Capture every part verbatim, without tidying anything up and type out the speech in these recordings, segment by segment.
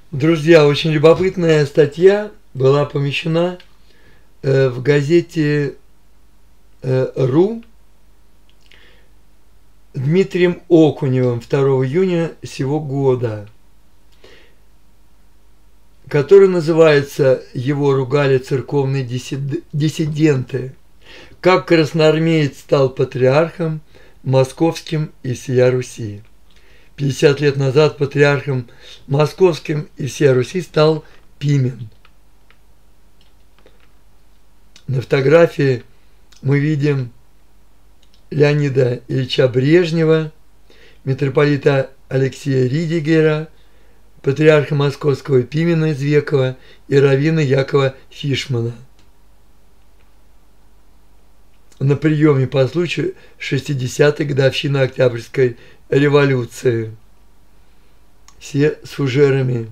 Друзья, очень любопытная статья была помещена э, в газете э, «Ру» Дмитрием Окуневым второго июня сего года, который называется «Его ругали церковные диссиденты. Как красноармеец стал патриархом московским и всея Руси». пятьдесят лет назад патриархом московским и всея Руси стал Пимен. На фотографии мы видим Леонида Ильича Брежнева, митрополита Алексея Ридигера, патриарха московского Пимена Извекова и раввина Якова Фишмана на приеме по случаю шестидесятой годовщины Октябрьской революции. Все с фужерами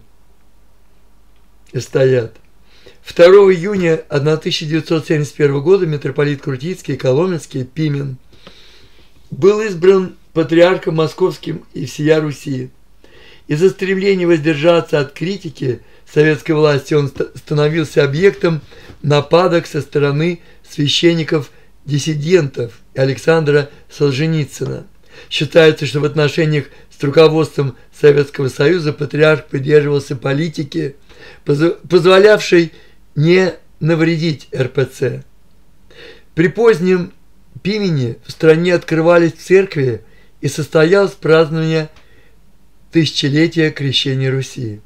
стоят. второго июня тысяча девятьсот семьдесят первого года митрополит Крутицкий и Коломенский Пимен был избран патриархом московским и всея Руси. Из-за стремления воздержаться от критики советской власти он становился объектом нападок со стороны священников-диссидентов и Александра Солженицына. Считается, что в отношениях с руководством Советского Союза патриарх придерживался политики, позволявшей не навредить эр пэ цэ. При позднем Пимене в стране открывались церкви и состоялось празднование тысячелетия крещения Руси.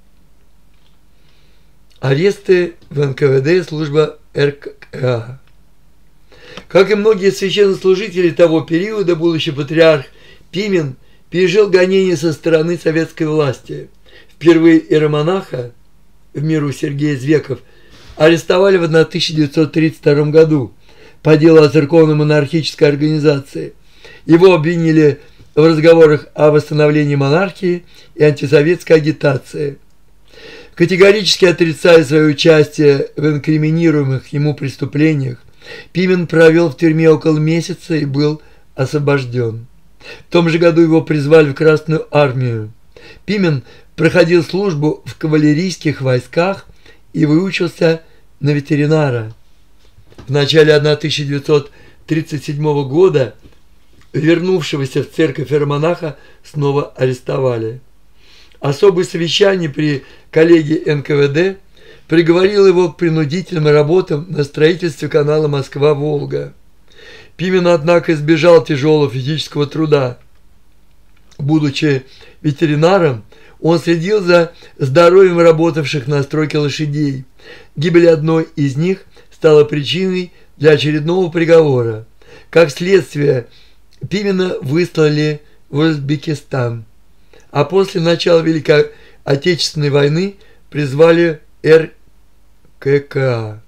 Аресты в эн ка вэ дэ и служба эр ка а. Как и многие священнослужители того периода, будущий патриарх Пимен пережил гонения со стороны советской власти. Впервые иеромонаха в миру Сергея Извеков арестовали в тысяча девятьсот тридцать втором году по делу о церковно-монархической организации. Его обвинили в разговорах о восстановлении монархии и антисоветской агитации. Категорически отрицая свое участие в инкриминируемых ему преступлениях, Пимен провел в тюрьме около месяца и был освобожден. В том же году его призвали в Красную армию. Пимен проходил службу в кавалерийских войсках и выучился на ветеринара. В начале тысяча девятьсот тридцать седьмого года вернувшегося в церковь иеромонаха снова арестовали. Особое совещание при коллегии эн ка вэ дэ приговорило его к принудительным работам на строительстве канала Москва-Волга. Пимен, однако, избежал тяжелого физического труда. Будучи ветеринаром, он следил за здоровьем работавших на стройке лошадей. Гибель одной из них стала причиной для очередного приговора. Как следствие, Пимена выслали в Узбекистан, а после начала Великой Отечественной войны призвали эр ка ка.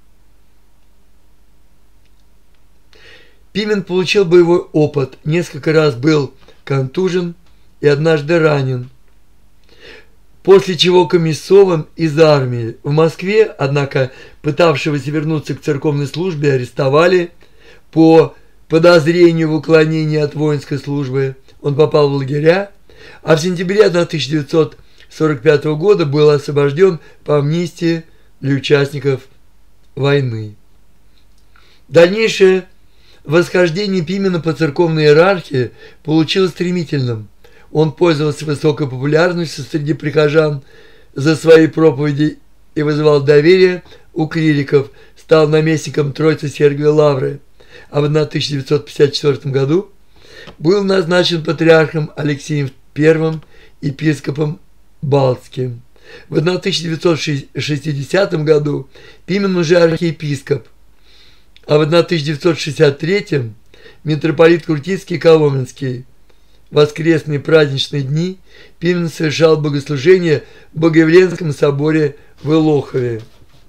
Пимен получил боевой опыт, несколько раз был контужен и однажды ранен, после чего комиссован из армии. В Москве, однако, пытавшегося вернуться к церковной службе, арестовали по подозрению в уклонении от воинской службы. Он попал в лагеря, а в сентябре тысяча девятьсот сорок пятого года был освобожден по амнистии для участников войны. Дальнейшее восхождение Пимена по церковной иерархии получилось стремительным. Он пользовался высокой популярностью среди прихожан за свои проповеди и вызывал доверие у клириков, стал наместником Троицы Сергиевой Лавры, а в тысяча девятьсот пятьдесят четвёртом году был назначен патриархом Алексеем Первым, епископом Балтским. В тысяча девятьсот шестидесятом году Пимен уже архиепископ, а в тысяча девятьсот шестьдесят третьем митрополит Крутицкий и Коломенский. В воскресные праздничные дни Пимен совершал богослужение в Богоявленском соборе в Илохове.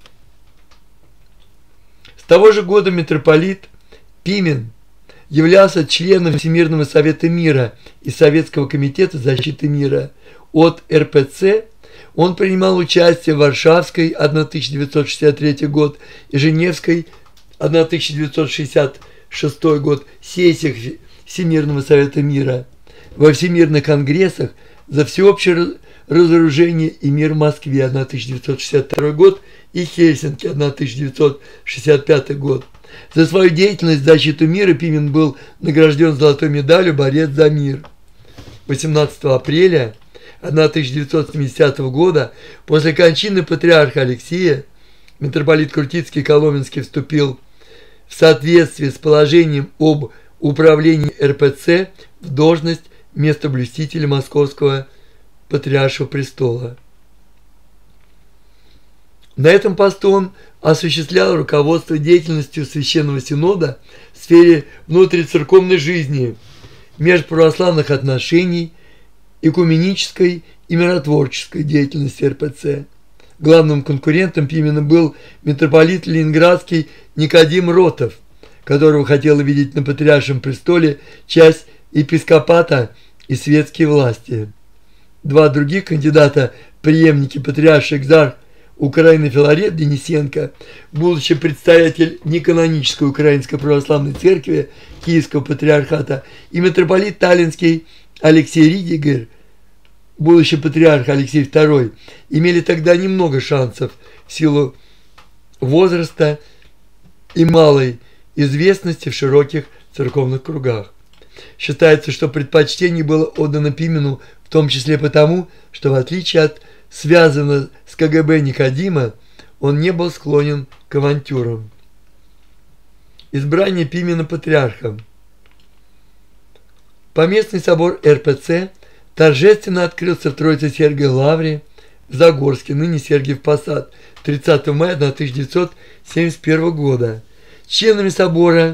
С того же года митрополит Пимен являлся членом Всемирного совета мира и Советского комитета защиты мира. От эр пэ цэ он принимал участие в Варшавской тысяча девятьсот шестьдесят третий год и Женевской тысяча девятьсот шестьдесят шестой год сессиях Всемирного совета мира, во всемирных конгрессах за всеобщее разоружение и мир в Москве тысяча девятьсот шестьдесят второй год и Хельсинки тысяча девятьсот шестьдесят пятый год. За свою деятельность в защиту мира Пимен был награжден золотой медалью «Борец за мир». восемнадцатого апреля тысяча девятьсот семидесятого года, после кончины патриарха Алексия, митрополит Крутицкий и Коломенский вступил в соответствии с положением об управлении эр пэ цэ в должность местоблюстителя Московского Патриаршего престола. На этом посту он осуществлял руководство деятельностью Священного Синода в сфере внутрицерковной жизни, межправославных отношений, экуменической и миротворческой деятельности эр пэ цэ. Главным конкурентом Пимена был митрополит Ленинградский Никодим Ротов, которого хотела видеть на Патриаршем престоле часть епископата и светские власти. Два других кандидата, преемники патриарша экзарх Украины Филарет Денисенко, будучи предстоятель неканонической Украинской Православной Церкви Киевского Патриархата, и митрополит Таллинский Алексей Ридигер, будущий патриарх Алексей второй, имели тогда немного шансов в силу возраста и малой известности в широких церковных кругах. Считается, что предпочтение было отдано Пимену в том числе потому, что в отличие от связанного с ка гэ бэ Никодима, он не был склонен к авантюрам. Избрание Пимена патриархом. Поместный собор эр пэ цэ торжественно открылся в Троице-Сергиевой лавре в Загорске, ныне Сергиев Посад, тридцатого мая тысяча девятьсот семьдесят первого года. Членами собора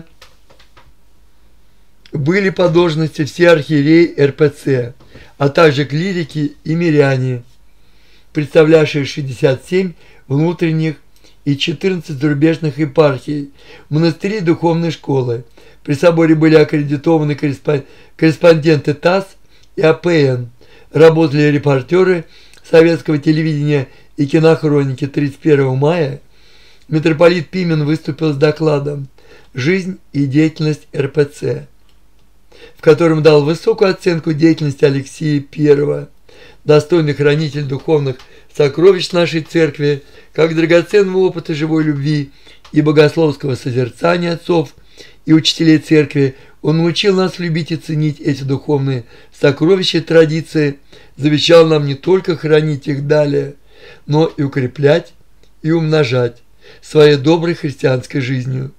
были по должности все архиереи эр пэ цэ, а также клирики и миряне, представлявшие шестьдесят семь внутренних и четырнадцать зарубежных епархий, монастыри и духовной школы. При соборе были аккредитованы корреспонденты ТАСС и а пэ эн, работали репортеры советского телевидения и кинохроники. Тридцать первого мая митрополит Пимен выступил с докладом «Жизнь и деятельность эр пэ цэ», в котором дал высокую оценку деятельности Алексия Первого, достойный хранитель духовных сокровищ нашей церкви, как драгоценного опыта живой любви и богословского созерцания отцов и учителей церкви. Он научил нас любить и ценить эти духовные сокровища и традиции, завещал нам не только хранить их далее, но и укреплять и умножать своей доброй христианской жизнью.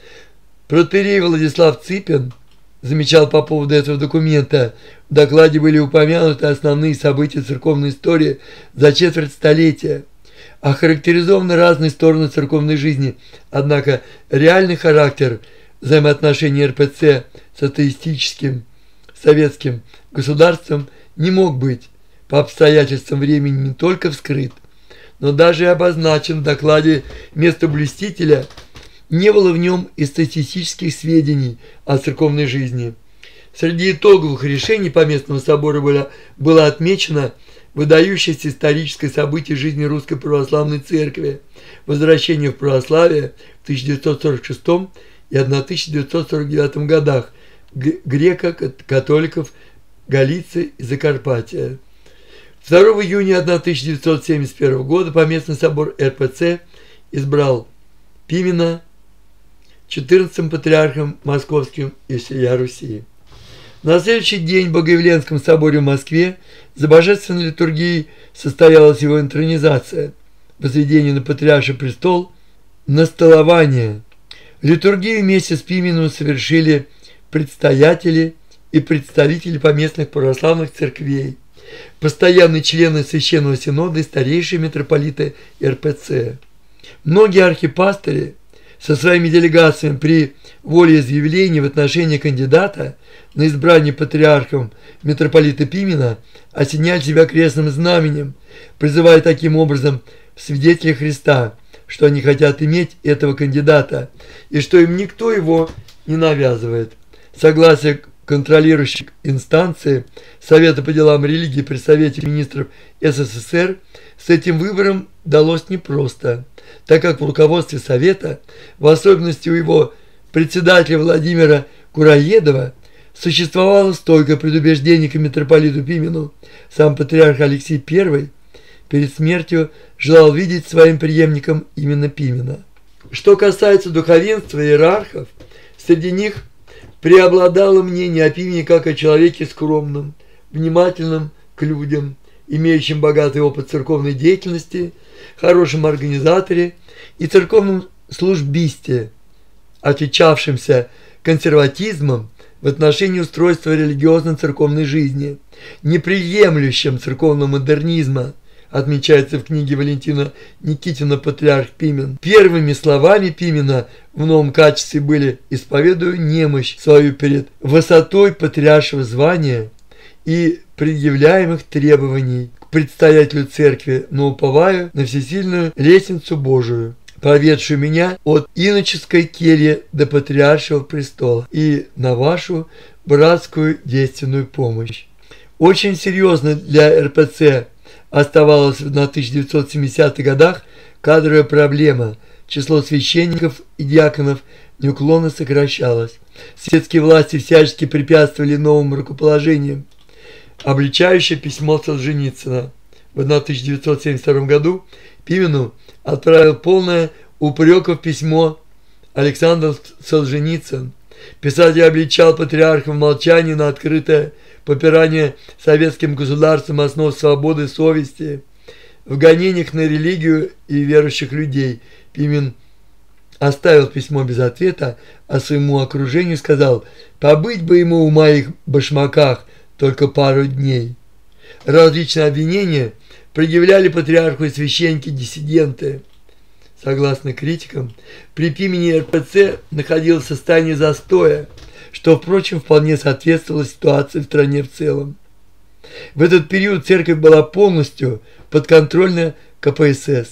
Протоиерей Владислав Ципин замечал по поводу этого документа: в докладе были упомянуты основные события церковной истории за четверть столетия, охарактеризованы разные стороны церковной жизни, однако реальный характер взаимоотношений эр пэ цэ с атеистическим советским государством не мог быть по обстоятельствам времени не только вскрыт, но даже и обозначен в докладе местоблюстителя. Не было в нем и статистических сведений о церковной жизни. Среди итоговых решений Поместного собора было, было отмечено выдающееся историческое событие жизни Русской Православной Церкви, возвращение в православие в тысяча девятьсот сорок шестом и тысяча девятьсот сорок девятом годах греко-католиков Галиции и Закарпатья. второго июня тысяча девятьсот семьдесят первого года Поместный собор эр пэ цэ избрал Пимена четырнадцатым патриархом московским и всея Руси. На следующий день в Богоявленском соборе в Москве за божественной литургией состоялась его интронизация, возведение на патриарший престол, настолование. Литургию вместе с Пименом совершили предстоятели и представители поместных православных церквей, постоянные члены Священного Синода и старейшие митрополиты эр пэ цэ. Многие архипастыри со своими делегациями при волеизъявлении в отношении кандидата на избрание патриархом митрополита Пимена осеняли себя крестным знаменем, призывая таким образом в свидетели Христа, что они хотят иметь этого кандидата и что им никто его не навязывает. Согласие контролирующей инстанции Совета по делам религии при Совете министров эс эс эс эр с этим выбором далось непросто, так как в руководстве Совета, в особенности у его председателя Владимира Кураедова, существовало стойкое предубеждение к митрополиту Пимену. Сам патриарх Алексий Первый перед смертью желал видеть своим преемником именно Пимена. Что касается духовенства и иерархов, среди них преобладало мнение о Пимене как о человеке скромном, внимательном к людям, имеющем богатый опыт церковной деятельности, хорошем организаторе и церковном службисте, отличавшимся консерватизмом в отношении устройства религиозно-церковной жизни, неприемлющим церковного модернизма, отмечается в книге Валентина Никитина «Патриарх Пимен». Первыми словами Пимена в новом качестве были: «Исповедую немощь свою перед высотой патриаршего звания и предъявляемых требований к предстоятелю церкви, но уповаю на всесильную лестницу Божию, проведшую меня от иноческой кельи до патриаршего престола, и на вашу братскую действенную помощь». Очень серьезно для эр пэ цэ оставалась на тысяча девятьсот семидесятых годах кадровая проблема. Число священников и диаконов неуклонно сокращалось. Светские власти всячески препятствовали новым рукоположениям. Обличающее письмо Солженицына в тысяча девятьсот семьдесят втором году Пимену отправил полное упреков письмо Александр Солженицын. Писатель обличал патриарха в молчании на открытое попирание советским государством основ свободы совести, в гонениях на религию и верующих людей. Пимен оставил письмо без ответа, а своему окружению сказал: «Побыть бы ему в моих башмаках только пару дней». Различные обвинения предъявляли патриарху и священники-диссиденты. Согласно критикам, при Пимене эр пэ цэ находилось в состоянии застоя, что, впрочем, вполне соответствовало ситуации в стране в целом. В этот период церковь была полностью подконтрольна ка пэ эс эс.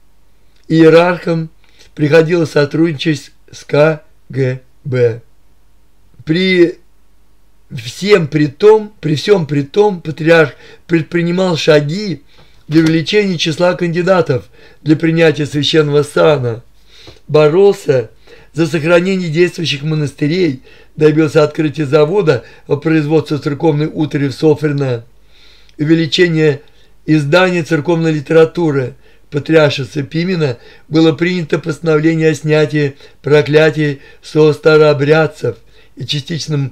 Иерархам приходилось сотрудничать с ка гэ бэ. При всем при том, при всем при том, патриарх предпринимал шаги для увеличения числа кандидатов для принятия священного сана, боролся за сохранение действующих монастырей, добился открытия завода по производству церковной утвари в Софрино, увеличения издания церковной литературы. Патриаршества Пимена было принято постановление о снятии проклятий со старообрядцев и частичном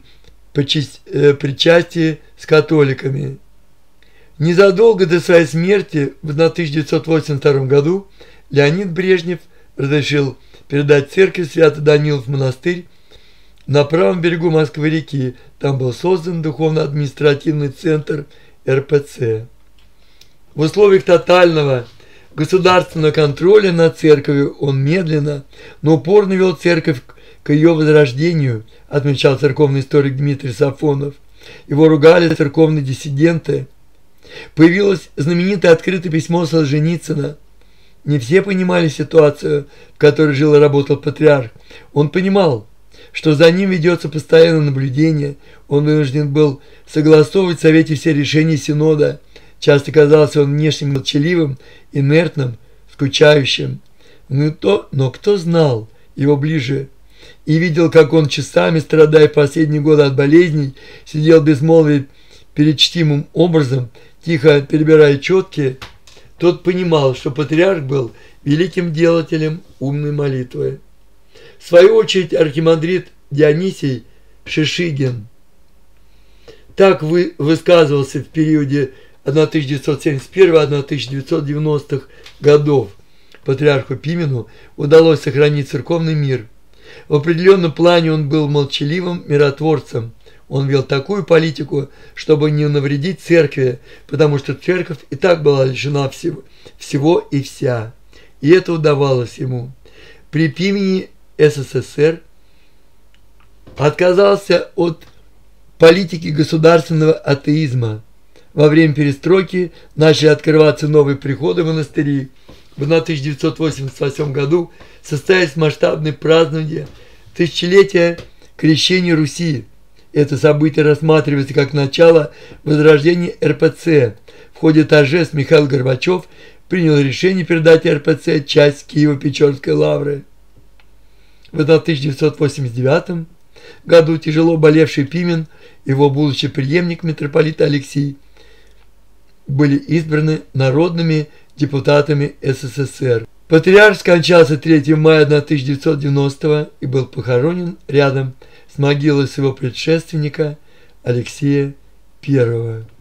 причастии с католиками. Незадолго до своей смерти в тысяча девятьсот восемьдесят втором году Леонид Брежнев разрешил передать церковь Свято-Данилов монастырь на правом берегу Москвы-реки. Там был создан духовно-административный центр эр пэ цэ. В условиях тотального государственного контроля над церковью он медленно, но упорно вел церковь к ее возрождению, отмечал церковный историк Дмитрий Сафонов. Его ругали церковные диссиденты. Появилось знаменитое открытое письмо Солженицына. Не все понимали ситуацию, в которой жил и работал патриарх. Он понимал, что за ним ведется постоянное наблюдение. Он вынужден был согласовывать в Совете все решения Синода. Часто казался он внешне молчаливым, инертным, скучающим. Но, то, но кто знал его ближе и видел, как он часами, страдая последние годы от болезней, сидел безмолвие перед чтимым образом, тихо перебирая четки, тот понимал, что патриарх был великим делателем умной молитвы. В свою очередь архимандрит Дионисий Шишигин так вы, высказывался в периоде тысяча девятьсот семьдесят первого — тысяча девятьсот девяностых годов. Патриарху Пимену удалось сохранить церковный мир. В определенном плане он был молчаливым миротворцем. Он вел такую политику, чтобы не навредить церкви, потому что церковь и так была лишена всего, всего и вся. И это удавалось ему. При Пимене эс эс эс эр отказался от политики государственного атеизма. Во время перестройки начали открываться новые приходы в монастыри. В тысяча девятьсот восемьдесят восьмом году состоялись масштабные празднования тысячелетия крещения Руси. Это событие рассматривается как начало возрождения эр пэ цэ. В ходе торжеств Михаил Горбачев принял решение передать эр пэ цэ часть Киево-Печорской лавры. В тысяча девятьсот восемьдесят девятом году тяжело болевший Пимен и его будущий преемник митрополит Алексий были избраны народными депутатами СССР. Патриарх скончался третьего мая тысяча девятьсот девяностого и был похоронен рядом с могилой своего предшественника Алексея Первого.